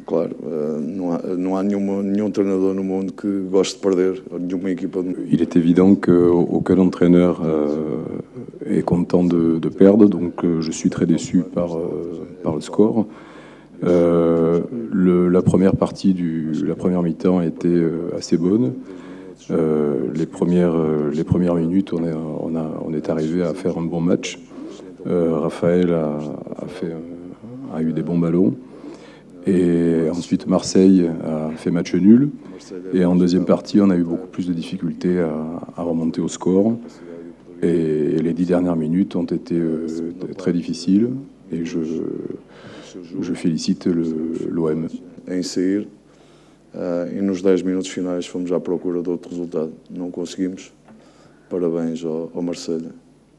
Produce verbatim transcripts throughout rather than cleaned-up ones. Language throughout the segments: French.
Claro, não há, não há nenhuma, nenhum treinador no mundo que goste de perder, nenhuma équipa. Il est évident qu'aucun entraîneur euh, est content de, de perdre, donc euh, je suis très déçu par, euh, par le score. Euh, le, la première partie du, la première mi-temps était euh, assez bonne. Euh, les, premières, euh, les premières minutes, on est, on, a, on est arrivé à faire un bon match. Euh, Raphaël a, a, fait, a eu des bons ballons. Et ensuite, Marseille a fait match nul. Et en deuxième partie, on a eu beaucoup plus de difficultés à, à remonter au score. Et les dix dernières minutes ont été euh, très difficiles. Et je, je félicite l'O M. Em sair, uh, e nos dez minutos finais fomos à procura de outro resultado. Não conseguimos. Parabéns ao, ao Marselha.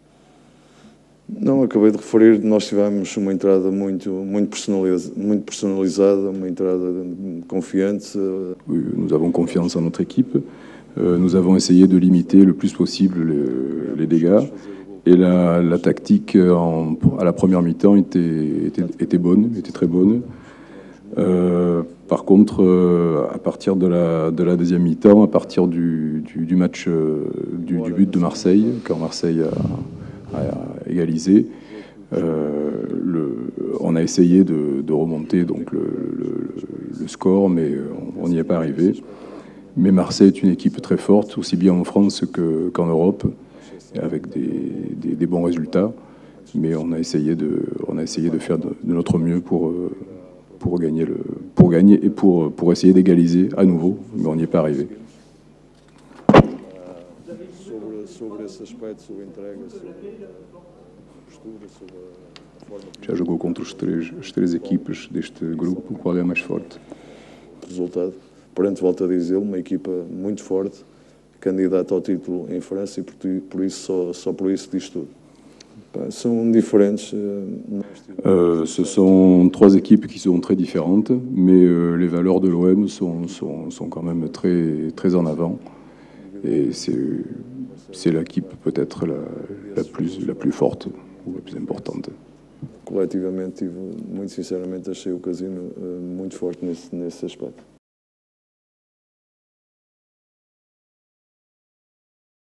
Não, acabei de referir, nós tivemos uma entrada muito, muito, personalizada, muito personalizada, uma entrada confiante. Oui, nous avons confiance en notre équipe. Euh, nous avons essayé de limiter le plus possible les, les dégâts. Et la, la tactique en, à la première mi-temps était, était, était bonne, était très bonne. Euh, par contre, euh, à partir de la, de la deuxième mi-temps, à partir du, du, du match, euh, du, du but de Marseille, quand Marseille a, a égalisé, euh, le, on a essayé de, de remonter donc le, le, le score, mais on n'y est pas arrivé. Mais Marseille est une équipe très forte, aussi bien en France que, qu'en Europe, avec des, des, des bons résultats. Mais on a essayé de, on a essayé de faire de, de notre mieux pour, pour, gagner le, pour gagner et pour, pour essayer d'égaliser à nouveau, mais on n'y est pas arrivé. Já jogou contra os três, as três equipas deste grupo, qual é a mais forte? Resultado, portanto, volto a dizer, uma equipa muito forte, candidata ao título em França, e por, por isso, só, só por isso diz tudo. Sont différentes. Euh, ce sont trois équipes qui sont très différentes, mais euh, les valeurs de l'O M sont, sont, sont quand même très, très en avant. Et c'est l'équipe peut-être la, la, plus, la plus forte ou la plus importante. Coletivamente, muito sinceramente, achei o Casino muito forte nesse, nesse aspecto.